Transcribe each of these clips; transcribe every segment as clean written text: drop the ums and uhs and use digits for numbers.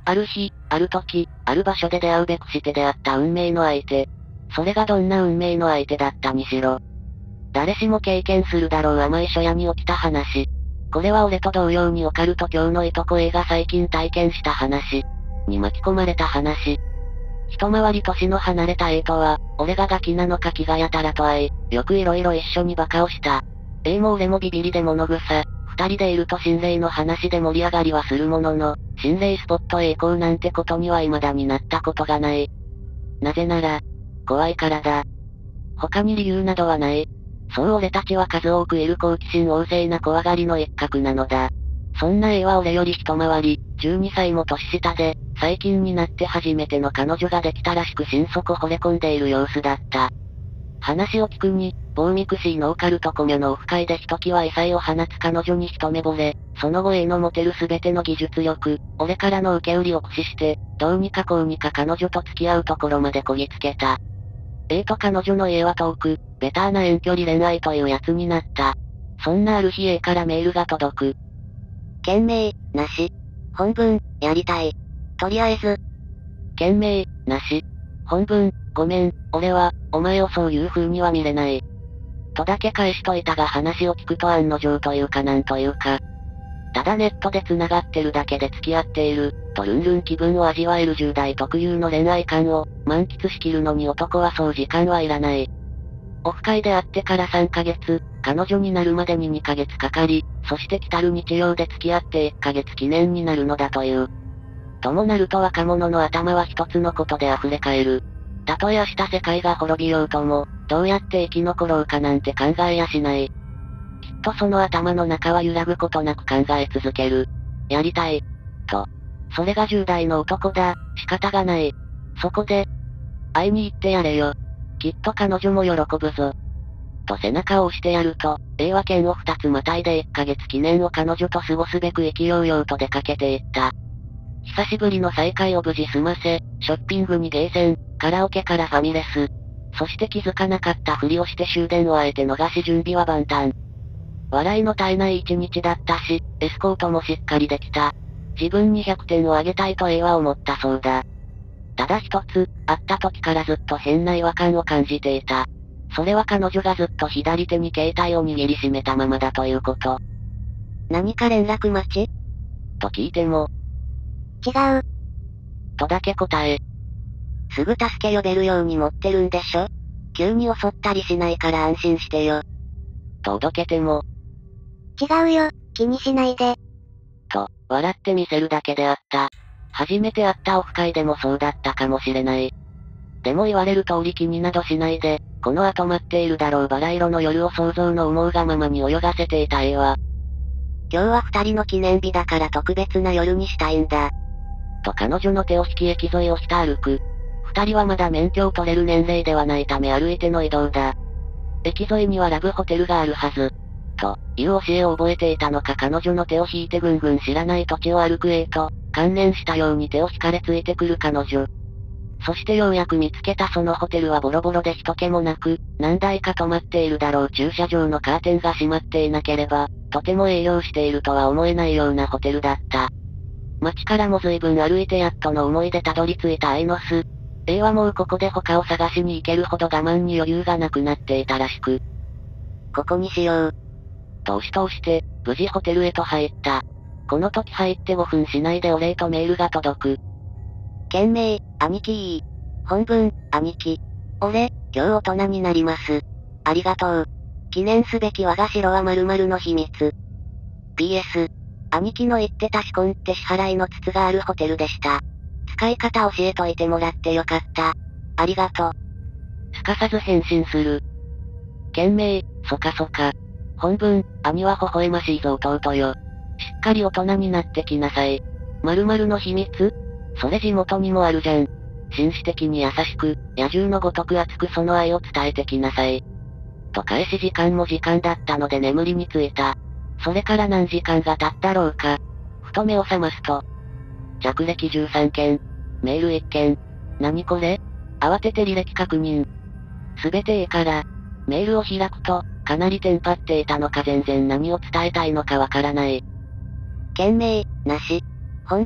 ある日、ある時、ある場所で出会うべくして出会った運命の相手。それがどんな運命の相手だったにしろ。誰しも経験するだろう甘い初夜に起きた話。これは俺と同様にオカルト教のいとこ A が最近体験した話。に巻き込まれた話。一回り年の離れた A とは、俺がガキなのか気がやたらと合い、よくいろいろ一緒にバカをした。A も俺もビビりで物草、二人でいると心霊の話で盛り上がりはするものの、心霊スポットへ行こうなんてことには未だになったことがない。なぜなら、怖いからだ。他に理由などはない。そう俺たちは数多くいる好奇心旺盛な怖がりの一角なのだ。そんな A は俺より一回り、12歳も年下で、最近になって初めての彼女ができたらしく心底惚れ込んでいる様子だった。話を聞くに、ボーミクシーのオカルトコミュのオフ会でひときわ異彩を放つ彼女に一目惚れ、その後 A の持てる全ての技術力、俺からの受け売りを駆使して、どうにかこうにか彼女と付き合うところまでこぎつけた。A と彼女の家は遠く、ベターな遠距離恋愛というやつになった。そんなある日 A からメールが届く。 件名、なし。本文、やりたい。とりあえず。 件名、なし。本文、ごめん、俺は、お前をそういう風には見れない。とだけ返しといたが話を聞くと案の定というかなんというか。ただネットで繋がってるだけで付き合っている、とルンルン気分を味わえる10代特有の恋愛観を、満喫しきるのに男はそう時間はいらない。オフ会で会ってから3ヶ月、彼女になるまでに2ヶ月かかり、そして来たる日曜で付き合って1ヶ月記念になるのだという。ともなると若者の頭は一つのことで溢れ返る。たとえ明日世界が滅びようとも、どうやって生き残ろうかなんて考えやしない。きっとその頭の中は揺らぐことなく考え続ける。やりたい。と。それが10代の男だ、仕方がない。そこで、会いに行ってやれよ。きっと彼女も喜ぶぞ。と背中を押してやると、A は剣を2つまたいで1ヶ月記念を彼女と過ごすべく意気揚々と出かけていった。久しぶりの再会を無事済ませ、ショッピングにゲーセン、カラオケからファミレス。そして気づかなかったふりをして終電をあえて逃し準備は万端。笑いの絶えない一日だったし、エスコートもしっかりできた。自分に100点をあげたいと A は思ったそうだ。ただ一つ、会った時からずっと変な違和感を感じていた。それは彼女がずっと左手に携帯を握りしめたままだということ。 何か連絡待ちと聞いても、 違う。 とだけ答え。 すぐ助け呼べるように持ってるんでしょ？急に襲ったりしないから安心してよ。 とおどけても、 違うよ、気にしないで。 と、笑ってみせるだけであった。初めて会ったオフ会でもそうだったかもしれない。でも言われる通り気になどしないで、この後待っているだろうバラ色の夜を想像の思うがままに泳がせていた A は、 今日は二人の記念日だから特別な夜にしたいんだ。 と彼女の手を引き駅沿いをひた歩く。二人はまだ免許を取れる年齢ではないため歩いての移動だ。駅沿いにはラブホテルがあるはず。という教えを覚えていたのか彼女の手を引いてぐんぐん知らない土地を歩く A と、観念したように手を引かれついてくる彼女。そしてようやく見つけたそのホテルはボロボロで人気もなく、何台か止まっているだろう駐車場のカーテンが閉まっていなければ、とても営業しているとは思えないようなホテルだった。街からも随分歩いてやっとの思いでたどり着いた愛の巣。A はもうここで他を探しに行けるほど我慢に余裕がなくなっていたらしく。 ここにしよう。 と押し通して、無事ホテルへと入った。この時入って5分しないでお礼とメールが届く。 件名、兄貴本文、兄貴。俺、今日大人になります。ありがとう。記念すべき我が城は〇〇の秘密。PS、兄貴の言ってた仕込んって支払いの筒があるホテルでした。使い方教えといてもらってよかった。ありがとう。 すかさず返信する。件名、そかそか。本文、兄は微笑ましいぞ弟よ。しっかり大人になってきなさい。〇〇の秘密？それ地元にもあるじゃん。紳士的に優しく、野獣のごとく熱くその愛を伝えてきなさい。と返し時間も時間だったので眠りについた。それから何時間が経ったろうか。ふと目を覚ますと。着歴13件。メール1件。何これ？慌てて履歴確認。すべて A から。メールを開くと、かなりテンパっていたのか全然何を伝えたいのかわからない。 件名、なし。本文、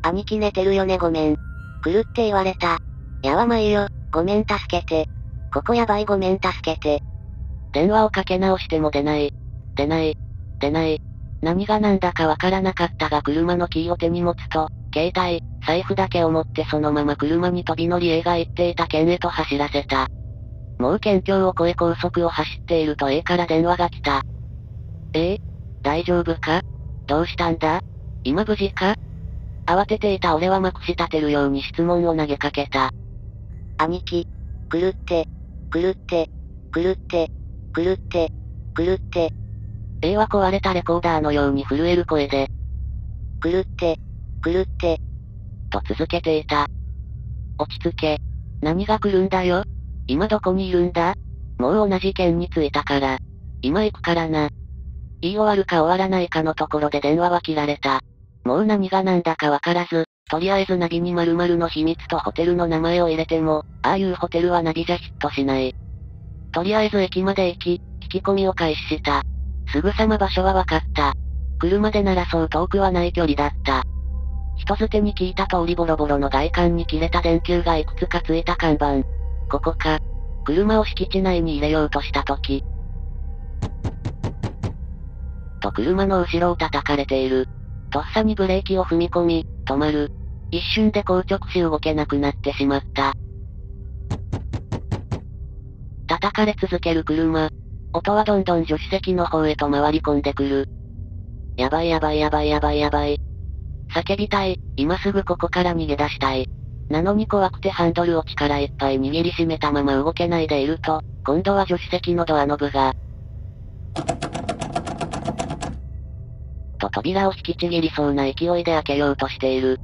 兄貴寝てるよねごめん。来るって言われた。やばまいよ、ごめん助けて。ここやばいごめん助けて。 電話をかけ直しても出ない。出ない。出ない。何が何だかわからなかったが車のキーを手に持つと、携帯、財布だけを持ってそのまま車に飛び乗りAが言っていた県へと走らせた。もう県境を越え高速を走っていると A から電話が来た。大丈夫か？どうしたんだ？今無事か？慌てていた俺はまくし立てるように質問を投げかけた。 兄貴、来るって、来るって、来るって、来るって、来るって。 A は壊れたレコーダーのように震える声で、 来るって、来るって、 と続けていた。落ち着け。何が来るんだよ？今どこにいるんだ？もう同じ県に着いたから。今行くからな。言い終わるか終わらないかのところで電話は切られた。もう何が何だかわからず、とりあえずナビに〇〇の秘密とホテルの名前を入れても、ああいうホテルはナビじゃヒットしない。とりあえず駅まで行き、聞き込みを開始した。すぐさま場所はわかった。車でならそう遠くはない距離だった。人づてに聞いた通りボロボロの外観に切れた電球がいくつかついた看板。ここか。車を敷地内に入れようとした時。と車の後ろを叩かれている。とっさにブレーキを踏み込み、止まる。一瞬で硬直し動けなくなってしまった。叩かれ続ける車。音はどんどん助手席の方へと回り込んでくる。やばいやばいやばいやばいやばい。叫びたい、今すぐここから逃げ出したい。なのに怖くてハンドルを力いっぱい握りしめたまま動けないでいると、今度は助手席のドアノブが、と扉を引きちぎりそうな勢いで開けようとしている。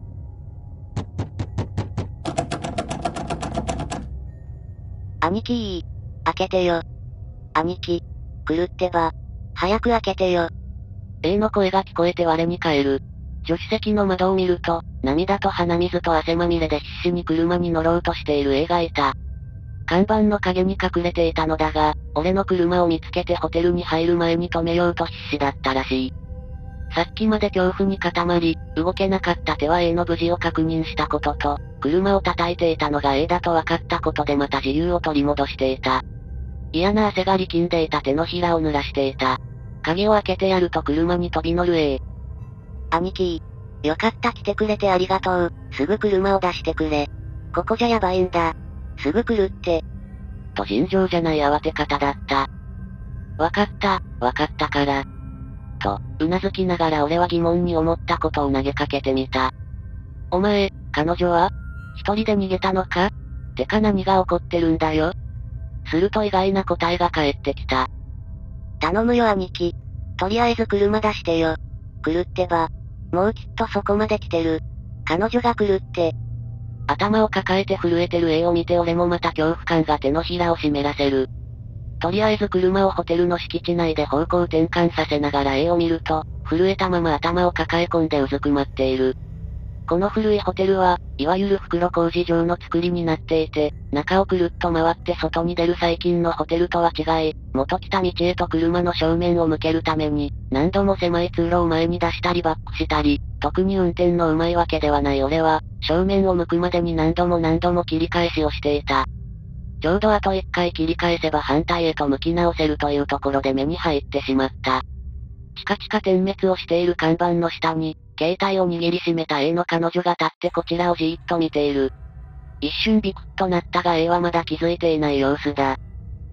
兄貴開けてよ。兄貴、来るってば。早く開けてよ。 A の声が聞こえて我に返る。助手席の窓を見ると、涙と鼻水と汗まみれで必死に車に乗ろうとしている A がいた。看板の陰に隠れていたのだが、俺の車を見つけてホテルに入る前に止めようと必死だったらしい。さっきまで恐怖に固まり、動けなかった手は A の無事を確認したことと、車を叩いていたのが A だと分かったことでまた自由を取り戻していた。嫌な汗が力んでいた手のひらを濡らしていた。鍵を開けてやると車に飛び乗る A。 兄貴、よかった来てくれてありがとう。すぐ車を出してくれ。ここじゃやばいんだ。すぐ来るって。 と尋常じゃない慌て方だった。わかったから。と、うなずきながら俺は疑問に思ったことを投げかけてみた。お前、彼女は一人で逃げたのか？てか何が起こってるんだよ？すると意外な答えが返ってきた。 頼むよ兄貴。とりあえず車出してよ。来るってば。もうきっとそこまで来てる。彼女が来るって。 頭を抱えて震えてる A を見て俺もまた恐怖感が手のひらを湿らせる。とりあえず車をホテルの敷地内で方向転換させながら A を見ると、震えたまま頭を抱え込んでうずくまっている。この古いホテルは、いわゆる袋小路状の作りになっていて、中をくるっと回って外に出る最近のホテルとは違い、元来た道へと車の正面を向けるために、何度も狭い通路を前に出したりバックしたり、特に運転の上手いわけではない俺は、正面を向くまでに何度も切り返しをしていた。ちょうどあと一回切り返せば反対へと向き直せるというところで目に入ってしまった。チカチカ点滅をしている看板の下に、携帯を握りしめた A の彼女が立ってこちらをじーっと見ている。一瞬ビクッとなったが A はまだ気づいていない様子だ。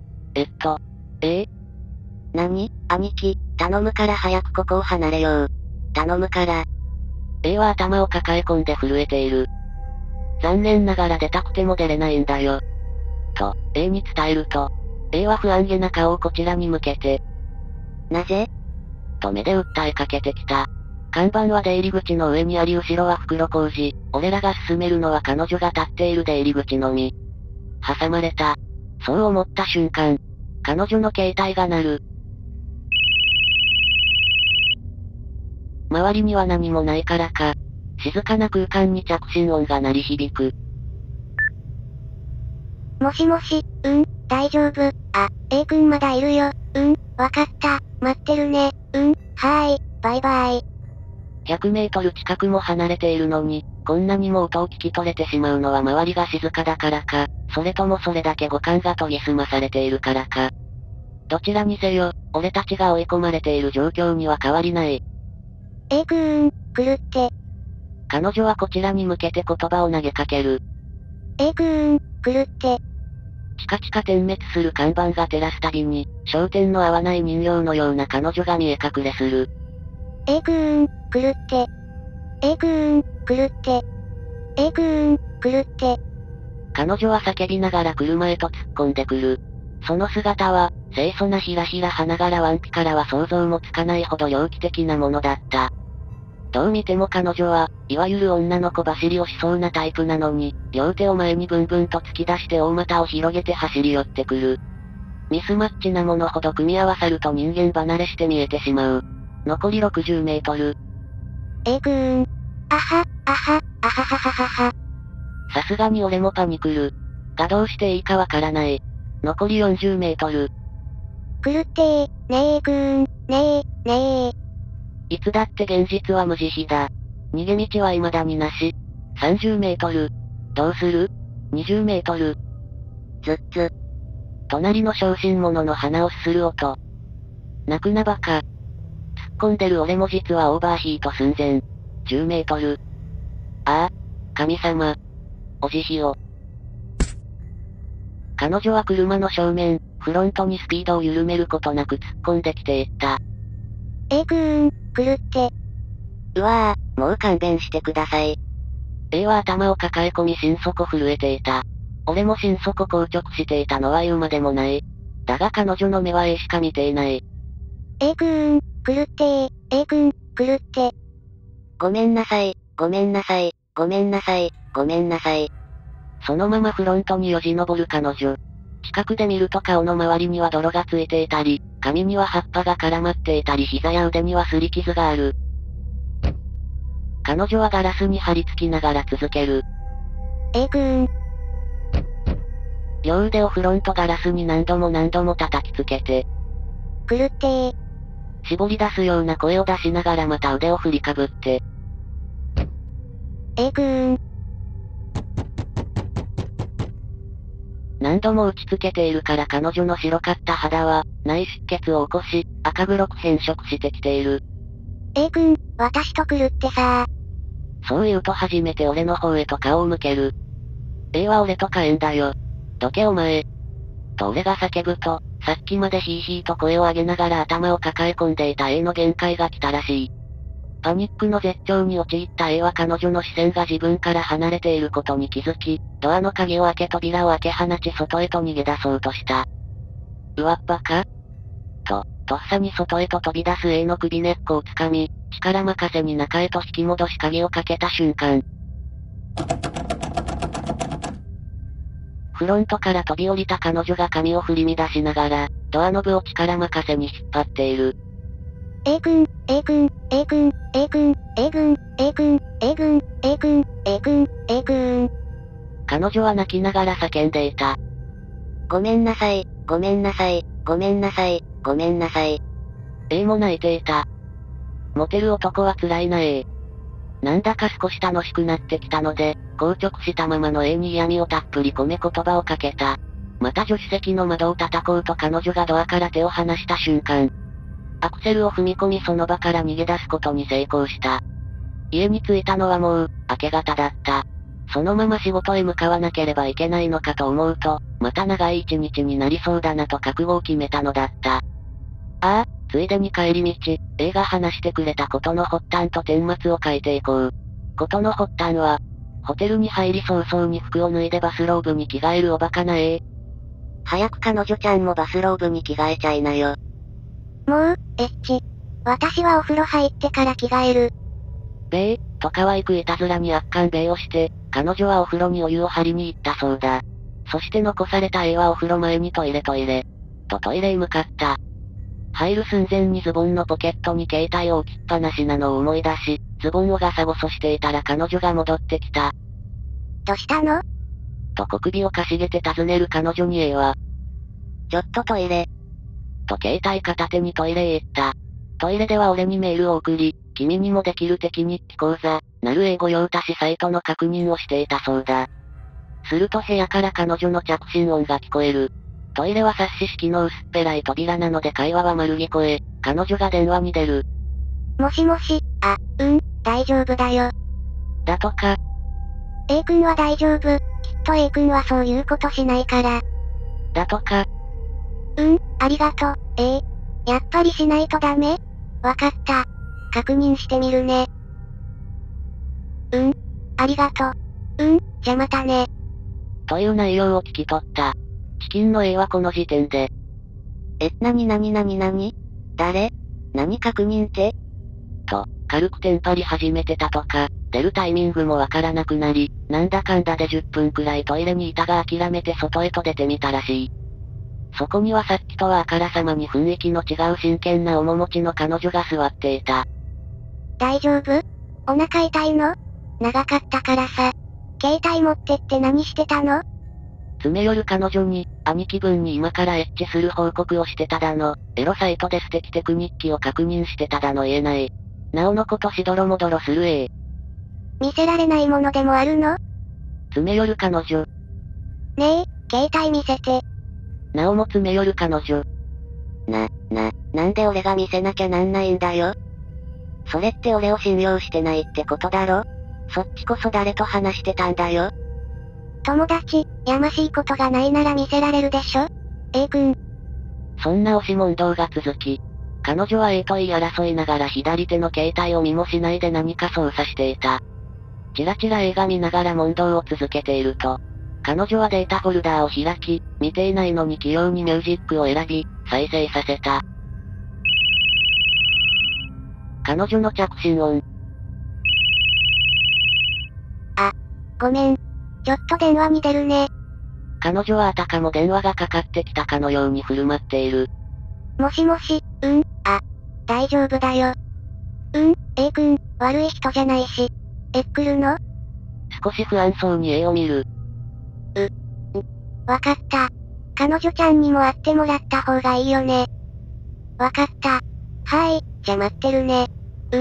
何？兄貴、頼むから早くここを離れよう。頼むから。 A は頭を抱え込んで震えている。残念ながら出たくても出れないんだよ。と、A に伝えると、A は不安げな顔をこちらに向けて、 なぜ？ と目で訴えかけてきた。看板は出入り口の上にあり後ろは袋小路。俺らが進めるのは彼女が立っている出入り口のみ。挟まれた。そう思った瞬間、彼女の携帯が鳴る。周りには何もないからか、静かな空間に着信音が鳴り響く。 もしもし、大丈夫。あ、A 君まだいるよ。わかった。待ってるね。はーい、バイバイ。 100メートル近くも離れているのに、こんなにも音を聞き取れてしまうのは周りが静かだからか、それともそれだけ五感が研ぎ澄まされているからか。どちらにせよ、俺たちが追い込まれている状況には変わりない。 来るって。 彼女はこちらに向けて言葉を投げかける。 来るって。 チカチカ点滅する看板が照らすたびに、焦点の合わない人形のような彼女が見え隠れする。 来るって。来るって。来るって。 彼女は叫びながら車へと突っ込んでくる。その姿は、清楚なひらひら花柄ワンピからは想像もつかないほど猟奇的なものだった。どう見ても彼女は、いわゆる女の子走りをしそうなタイプなのに、両手を前にブンブンと突き出して大股を広げて走り寄ってくる。ミスマッチなものほど組み合わさると人間離れして見えてしまう。残り60メートル。 あははは。 さすがに俺もパニクる。がどうしていいかわからない。残り40メートル。 来るってー、ねえ。 いつだって現実は無慈悲だ。逃げ道は未だになし。30メートル。どうする ?20 メートル。隣の小心者の鼻をすする音。泣くなバカ。突っ込んでる俺も実はオーバーヒート寸前。10メートル。ああ、神様。お慈悲を。彼女は車の正面、フロントにスピードを緩めることなく突っ込んできていった。 来るって。 うわぁ、もう勘弁してください。 A は頭を抱え込み心底震えていた。俺も心底硬直していたのは言うまでもない。だが彼女の目は A しか見ていない。 来るってー、来るって。 ごめんなさい。 そのままフロントによじ登る彼女。近くで見ると顔の周りには泥がついていたり、髪には葉っぱが絡まっていたり膝や腕には擦り傷がある。彼女はガラスに張り付きながら続ける。両腕をフロントガラスに何度も叩きつけて。 来るってー。 絞り出すような声を出しながらまた腕を振りかぶって。何度も打ちつけているから彼女の白かった肌は、内出血を起こし、赤黒く変色してきている。 私と来るってさそう言うと初めて俺の方へと顔を向ける。A は俺と火炎だよ。どけお前。と俺が叫ぶと、さっきまでヒーヒーと声を上げながら頭を抱え込んでいた A の限界が来たらしい。パニックの絶頂に陥った A は彼女の視線が自分から離れていることに気づき、ドアの鍵を開け扉を開け放ち外へと逃げ出そうとした。うわっぱかとっさに外へと飛び出す A の首根っこをつかみ、力任せに中へと引き戻し鍵をかけた瞬間。フロントから飛び降りた彼女が髪を振り乱しながら、ドアノブを力任せに引っ張っている。彼女は泣きながら叫んでいた。 ごめんなさい。 A も泣いていた。モテる男は辛いな A。なんだか少し楽しくなってきたので、硬直したままの A に嫌味をたっぷり込め言葉をかけた。また助手席の窓を叩こうと彼女がドアから手を離した瞬間。アクセルを踏み込みその場から逃げ出すことに成功した。家に着いたのはもう、明け方だった。そのまま仕事へ向かわなければいけないのかと思うと、また長い一日になりそうだなと覚悟を決めたのだった。ああ、ついでに帰り道、A が話してくれたことの発端と顛末を書いていこう。ことの発端は、ホテルに入り早々に服を脱いでバスローブに着替えるおバカな A。 早く彼女ちゃんもバスローブに着替えちゃいなよ。 もう、私はお風呂入ってから着替える。 べー、と可愛くいたずらに悪感べーをして、彼女はお風呂にお湯を張りに行ったそうだ。そして残された A はお風呂前にトイレ。とトイレへ向かった。入る寸前にズボンのポケットに携帯を置きっぱなしなのを思い出し、ズボンをガサゴソしていたら彼女が戻ってきた。 どうしたの？ と小首をかしげて尋ねる彼女に A は、 ちょっとトイレ。 と携帯片手にトイレへ行った。トイレでは俺にメールを送り、 君にもできる敵日記講座、なる英語用足しサイトの確認をしていたそうだ。すると部屋から彼女の着信音が聞こえる。トイレは冊子式の薄っぺらい扉なので会話は丸聞こえ、彼女が電話に出る。 もしもし、大丈夫だよ。 だとか。 A 君は大丈夫。きっと A 君はそういうことしないから。 だとか。 ありがとう、やっぱりしないとダメ？わかった。確認してみるね。ありがとう。じゃまたね。 という内容を聞き取った。チキンの A はこの時点で。 なに誰？何確認って？ と、軽くテンパり始めてたとか、出るタイミングもわからなくなり、なんだかんだで10分くらいトイレにいたが諦めて外へと出てみたらしい。そこにはさっきとはあからさまに雰囲気の違う真剣な面持ちの彼女が座っていた。 大丈夫？お腹痛いの？長かったからさ。携帯持ってって何してたの？ 詰め寄る彼女に、兄貴分に今からエッチする報告をしてただの、エロサイトで素敵テクニックを確認してただの言えない。なおのことしどろもどろする見せられないものでもあるの？ 詰め寄る彼女。 ねえ、携帯見せて。 なおも詰め寄る彼女。 なんで俺が見せなきゃなんないんだよ。それって俺を信用してないってことだろ？そっちこそ誰と話してたんだよ。 友達、やましいことがないなら見せられるでしょ？ A 君。 そんな押し問答が続き、彼女は A と言い争いながら左手の携帯を見もしないで何か操作していた。チラチラ映画見ながら問答を続けていると、彼女はデータフォルダーを開き、見ていないのに器用にミュージックを選び、再生させた。彼女の着信音。 ごめん。ちょっと電話に出るね。 彼女はあたかも電話がかかってきたかのように振る舞っている。 もしもし、大丈夫だよ。A 君、悪い人じゃないし。来るの？ 少し不安そうに A を見る。 わかった。彼女ちゃんにも会ってもらった方がいいよね。わかった。じゃ待ってるね。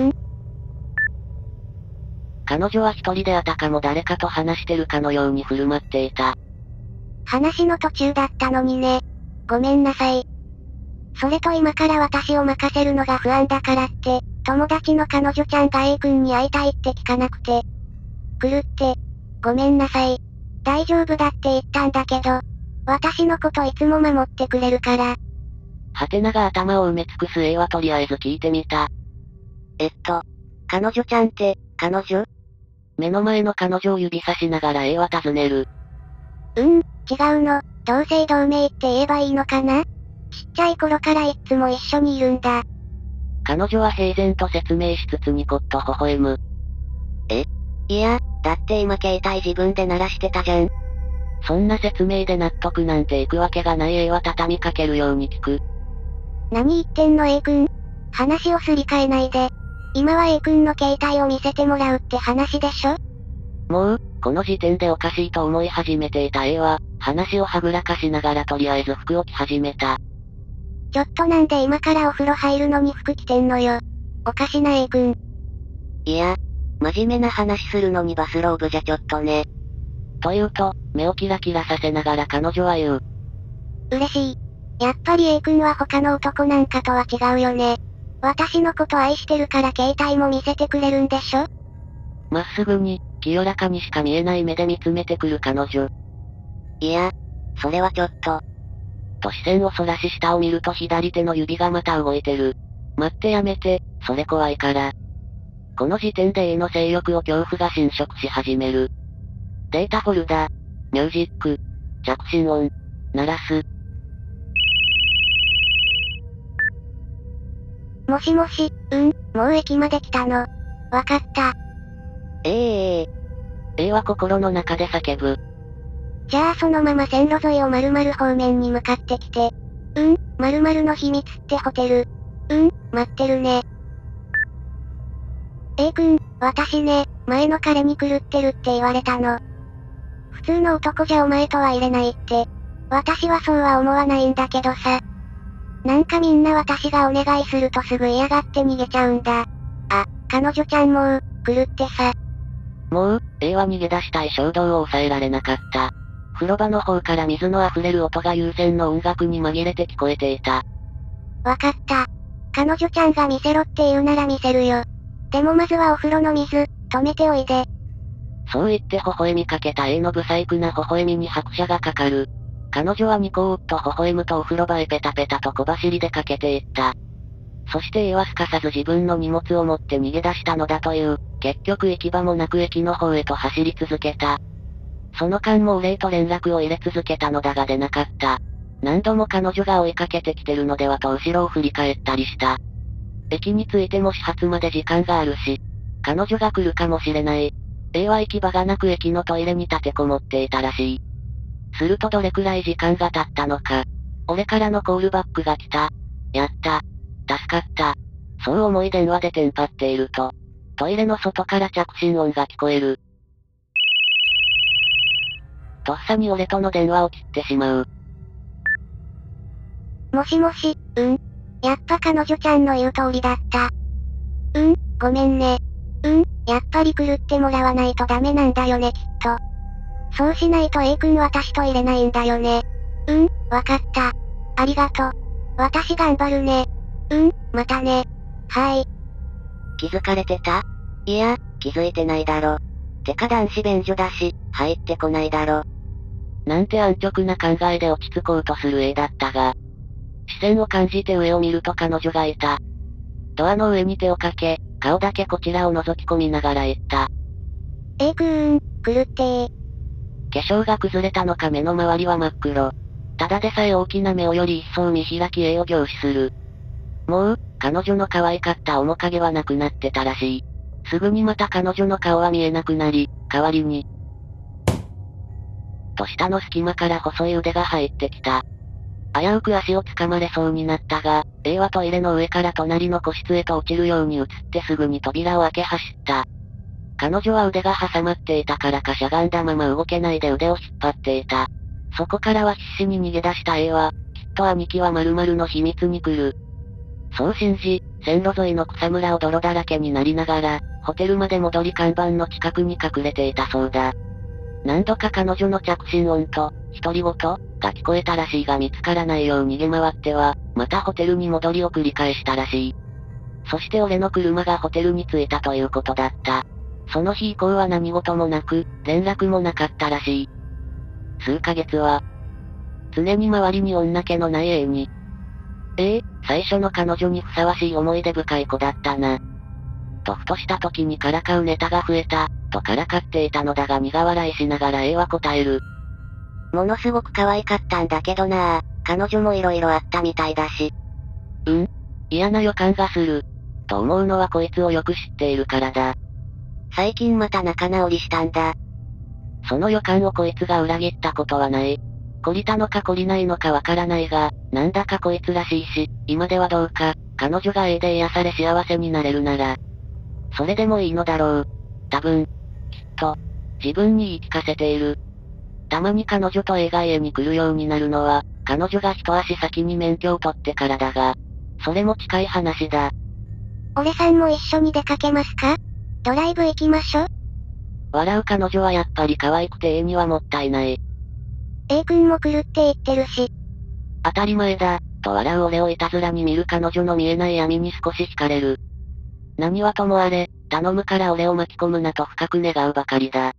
彼女は一人であたかも誰かと話してるかのように振る舞っていた。 話の途中だったのにね。ごめんなさい。それと今から私を任せるのが不安だからって、友達の彼女ちゃんが A 君に会いたいって聞かなくて。来るって。ごめんなさい。大丈夫だって言ったんだけど、私のこといつも守ってくれるから。 はてなが頭を埋め尽くす A はとりあえず聞いてみた。 彼女ちゃんって、彼女？ 目の前の彼女を指さしながら A は尋ねる。 違うの。同姓同名って言えばいいのかな？ちっちゃい頃からいっつも一緒にいるんだ。 彼女は平然と説明しつつニコッと微笑む。 いや、だって今携帯自分で鳴らしてたじゃん。 そんな説明で納得なんていくわけがない A は畳みかけるように聞く。 何言ってんの A 君？話をすり替えないで。今は A 君の携帯を見せてもらうって話でしょ？ もう、この時点でおかしいと思い始めていた A は、話をはぐらかしながらとりあえず服を着始めた。 ちょっとなんで今からお風呂入るのに服着てんのよ。おかしな A 君。 いや、真面目な話するのにバスローブじゃちょっとね。 と言うと、目をキラキラさせながら彼女は言う。 嬉しい。やっぱり A 君は他の男なんかとは違うよね。私のこと愛してるから携帯も見せてくれるんでしょ？ まっすぐに、清らかにしか見えない目で見つめてくる彼女。 いや、それはちょっと。 と視線をそらし下を見ると左手の指がまた動いてる。待ってやめて、それ怖いから。この時点で A の性欲を恐怖が侵食し始める。データフォルダ、ミュージック、着信音、鳴らす。 もしもし、もう駅まで来たの。わかった。 A は心の中で叫ぶ。 じゃあそのまま線路沿いを〇〇方面に向かってきて。〇〇の秘密ってホテル。待ってるね。A 君、私ね、前の彼に狂ってるって言われたの。普通の男じゃお前とは入れないって。私はそうは思わないんだけどさ。なんかみんな私がお願いするとすぐ嫌がって逃げちゃうんだ。 彼女ちゃんもう、来るってさ。 もう、A は逃げ出したい衝動を抑えられなかった。風呂場の方から水の溢れる音が有線の音楽に紛れて聞こえていた。 わかった。彼女ちゃんが見せろって言うなら見せるよ。でもまずはお風呂の水、止めておいで。 そう言って微笑みかけた A の不細工な微笑みに拍車がかかる。彼女はニコーッと微笑むとお風呂場へペタペタと小走りでかけていった。そして A はすかさず自分の荷物を持って逃げ出したのだという、結局行き場もなく駅の方へと走り続けた。その間もお礼と連絡を入れ続けたのだが出なかった。何度も彼女が追いかけてきてるのではと後ろを振り返ったりした。駅に着いても始発まで時間があるし、彼女が来るかもしれない。A は行き場がなく駅のトイレに立てこもっていたらしい。するとどれくらい時間が経ったのか。俺からのコールバックが来た。やった。助かった。そう思い電話でテンパっていると、トイレの外から着信音が聞こえる。とっさに俺との電話を切ってしまう。 もしもし、やっぱ彼女ちゃんの言う通りだった。ごめんね。やっぱり狂ってもらわないとダメなんだよねきっと。そうしないと A 君私と入れないんだよね。わかった。ありがとう。私頑張るね。またね。はい。 気づかれてた？いや、気づいてないだろ。てか男子便所だし、入ってこないだろ。 なんて安直な考えで落ち着こうとする A だったが、視線を感じて上を見ると彼女がいた。ドアの上に手をかけ、顔だけこちらを覗き込みながら言った。 A 君、狂ってー。 化粧が崩れたのか目の周りは真っ黒。ただでさえ大きな目をより一層見開き A を凝視する。もう、彼女の可愛かった面影はなくなってたらしい。すぐにまた彼女の顔は見えなくなり、代わりに、と下の隙間から細い腕が入ってきた。危うく足を掴まれそうになったが、A はトイレの上から隣の個室へと落ちるように移ってすぐに扉を開け走った。彼女は腕が挟まっていたからかしゃがんだまま動けないで腕を引っ張っていた。そこからは必死に逃げ出した A は、きっと兄貴は〇〇の秘密に来る。そう信じ、線路沿いの草むらを泥だらけになりながら、ホテルまで戻り看板の近くに隠れていたそうだ。何度か彼女の着信音と、独り言が聞こえたらしいが見つからないよう逃げ回っては、またホテルに戻りを繰り返したらしい。そして俺の車がホテルに着いたということだった。その日以降は何事もなく、連絡もなかったらしい。数ヶ月は、常に周りに女気のない A に、最初の彼女にふさわしい思い出深い子だったな。とふとした時にからかうネタが増えた、とからかっていたのだが苦笑いしながら A は答える。 ものすごく可愛かったんだけどなぁ。彼女も色々あったみたいだし。 嫌な予感がする。と思うのはこいつをよく知っているからだ。 最近また仲直りしたんだ。 その予感をこいつが裏切ったことはない。懲りたのか懲りないのかわからないが、なんだかこいつらしいし、今ではどうか、彼女が A で癒され幸せになれるなら、それでもいいのだろう。多分、きっと、自分に言い聞かせている。たまに彼女と A が家に来るようになるのは、彼女が一足先に免許を取ってからだが、それも近い話だ。 俺さんも一緒に出かけますか？ドライブ行きましょ。 笑う彼女はやっぱり可愛くて A にはもったいない。 A 君も狂って言ってるし。 当たり前だ、と笑う俺をいたずらに見る彼女の見えない闇に少し惹かれる。何はともあれ、頼むから俺を巻き込むなと深く願うばかりだ。